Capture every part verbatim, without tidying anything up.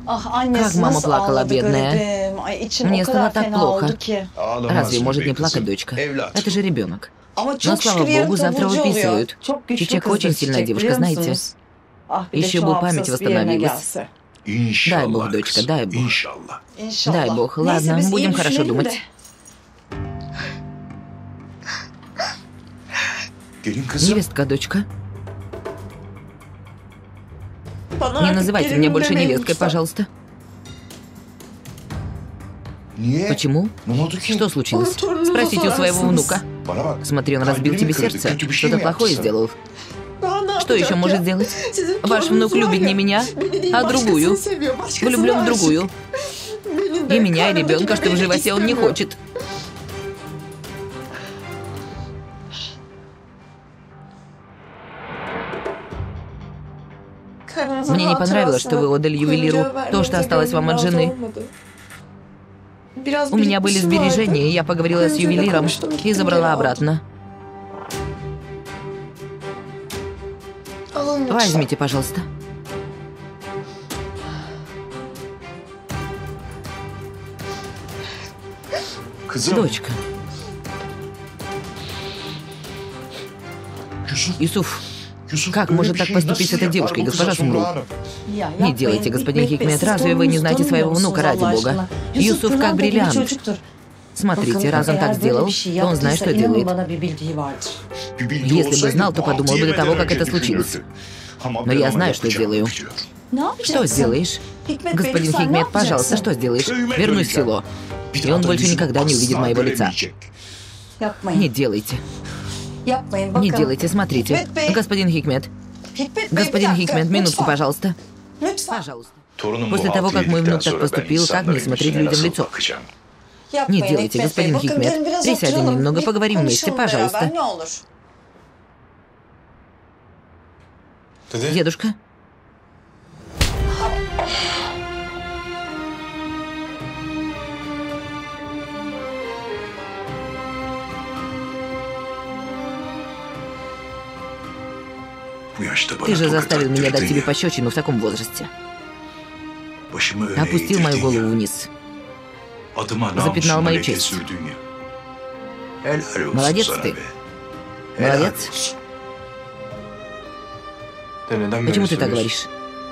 Как мама плакала, бедная. Мне стало так плохо. Разве может не плакать дочка? Это же ребенок. Но, слава богу, завтра выписывают. Чичек очень сильная девушка, знаете. Еще бы память восстановилась. Дай бог, дочка, дай бог. Дай бог. Ладно, будем хорошо думать. Невестка, дочка. Не называйте меня больше невесткой, пожалуйста. Почему? Что случилось? Спросите у своего внука. Смотри, он разбил тебе сердце. Что-то плохое сделал. Что еще может сделать? Ваш внук любит не меня, а другую. Влюблен в другую. И меня, и ребенка, что в животе он не хочет. Мне не понравилось, что вы отдали ювелиру то, что осталось вам от жены. У меня были сбережения, и я поговорила с ювелиром и забрала обратно. Возьмите, пожалуйста. Дочка. Юсуф, как может так поступить с этой девушкой, госпожа Сумру? Не делайте, господин Хикмет, разве вы не знаете своего внука, ради бога? Юсуф как бриллиант. Смотрите, раз он так сделал, то он знает, что делает. Если бы знал, то подумал бы до того, как это случилось. Но я знаю, что делаю. Что сделаешь? Господин Хикмет, пожалуйста, что сделаешь? Вернусь в село. И он больше никогда не увидит моего лица. Не делайте. Не делайте, смотрите. Господин Хикмет. Господин Хикмет, минутку, пожалуйста. Пожалуйста. После того, как мой внук так поступил, как мне смотреть людям в лицо? Не делайте, господин Хикмет. Присядем немного, поговорим вместе, пожалуйста. Дедушка? Ты же заставил меня дать тебе пощечину в таком возрасте. Опустил мою голову вниз. Запятнал мою честь. Молодец ты. Молодец. Почему ты так говоришь?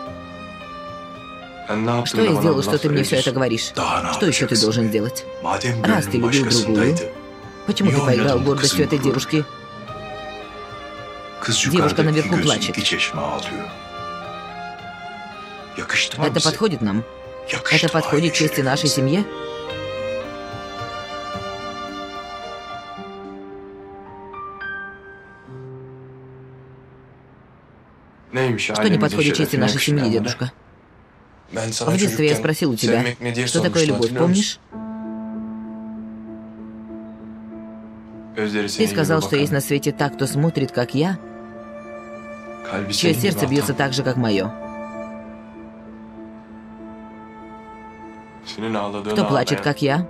Что я сделал, что ты мне все это говоришь? Что еще ты должен сделать? Раз ты любил другую, почему ты поиграл гордостью этой девушки? Девушка наверху плачет. Это подходит нам? Это подходит чести нашей семье? Что не подходит чести нашей семьи, дедушка? В детстве я спросил у тебя, что такое любовь, помнишь? Ты сказал, что есть на свете та, кто смотрит, как я, чье сердце бьется так же, как мое. Кто плачет, как я?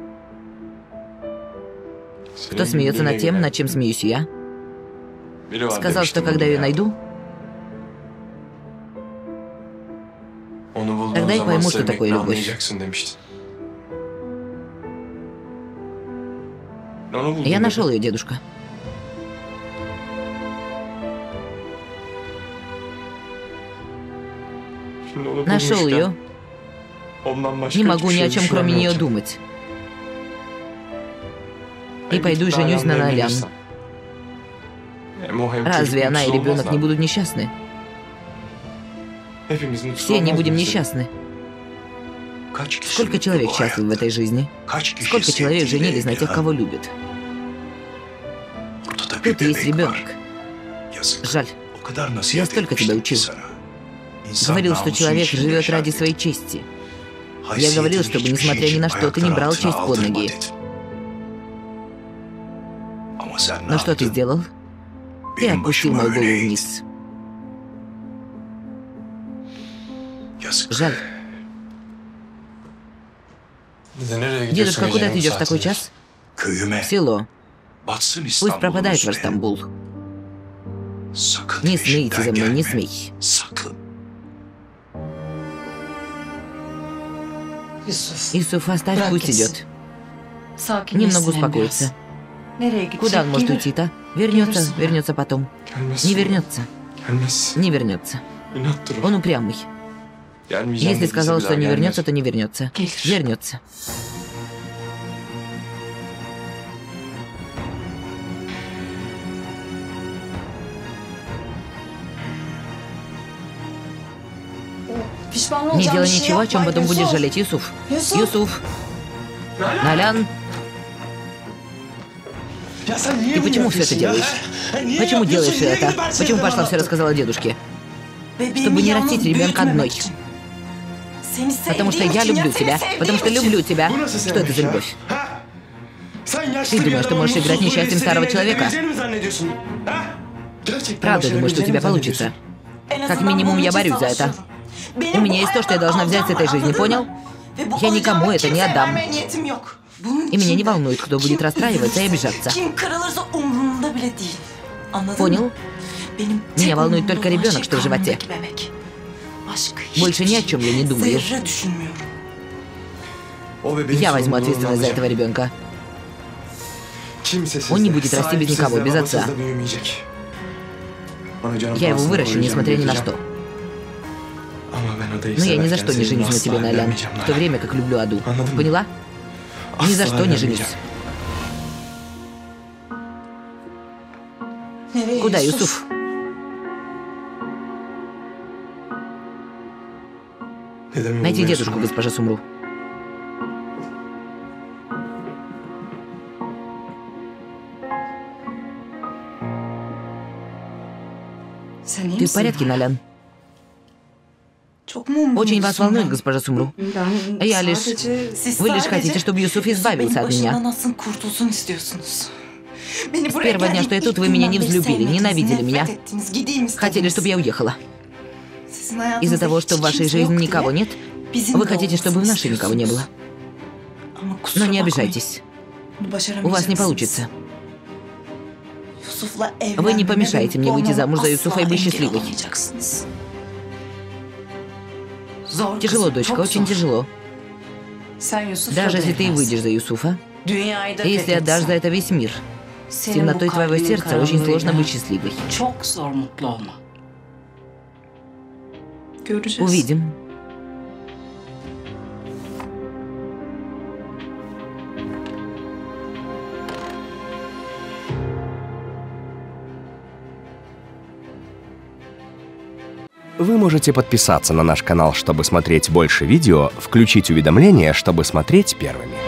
Кто смеется над тем, над чем смеюсь я? Сказал, что когда ее найду, тогда я пойму, что такое любовь. Я нашел ее, дедушка. Нашел ее. Не могу ни о чем, кроме нее, думать. И пойду и женюсь на Налян. Разве она и ребенок не будут несчастны? Все не будем несчастны. Сколько человек счастливы в этой жизни? Сколько человек женились на тех, кого любят? Тут есть ребенок. Жаль. Я столько тебя учил. Говорил, что человек живет ради своей чести. Я говорил, чтобы, несмотря ни на что, ты не брал честь под ноги. Но что ты сделал? Ты опустил мою голову вниз. Жаль. Дедушка, куда ты идешь в такой час? В село. Пусть пропадает ваш Стамбул. Не смейте за мной, не смей. Юсуф, оставь, пусть идет. Немного успокоится. Куда он может уйти-то? Вернется, вернется потом. Не вернется. Не вернется. Он упрямый. Если сказал, что не вернется, то не вернется. Вернется. Не делай ничего, о чем потом будешь жалеть, Юсуф. Юсуф. Налян. Ты почему все это делаешь? Почему делаешь это? Почему пошла все рассказала дедушке? Чтобы не растить ребенка одной. Потому что я люблю тебя. Потому что люблю тебя. Что это за любовь? Ты думаешь, что можешь играть несчастьем старого человека? Правда думаешь, что у тебя получится? Как минимум, я борюсь за это. У меня есть то, что я должна взять с этой жизни, понял? Я никому это не отдам. И меня не волнует, кто будет расстраиваться и обижаться. Понял? Меня волнует только ребенок, что в животе. Больше ни о чем я не думаю. Я возьму ответственность за этого ребенка. Он не будет расти без никого, без отца. Я его выращу, несмотря ни на что. Но я ни за что не женюсь на тебе, Налян, в то время как люблю Аду. Поняла? Ни за что не женюсь. Куда, Юсуф? Найти дедушку, госпожа Сумру. Ты в порядке, Налян? Очень вас волнует, госпожа Сумру. Я лишь... Вы лишь хотите, чтобы Юсуф избавился от меня. С первого дня, что я тут, вы меня не взлюбили, ненавидели меня. Хотели, чтобы я уехала. Из-за того, что в вашей жизни никого нет, вы хотите, чтобы в нашей никого не было. Но не обижайтесь. У вас не получится. Вы не помешаете мне выйти замуж за Юсуфа и быть счастливой. Тяжело, дочка, очень тяжело. Даже если ты выйдешь за Юсуфа, и если отдашь за это весь мир, с темнотой твоего сердца очень сложно быть счастливой. Увидим. Вы можете подписаться на наш канал, чтобы смотреть больше видео, включить уведомления, чтобы смотреть первыми.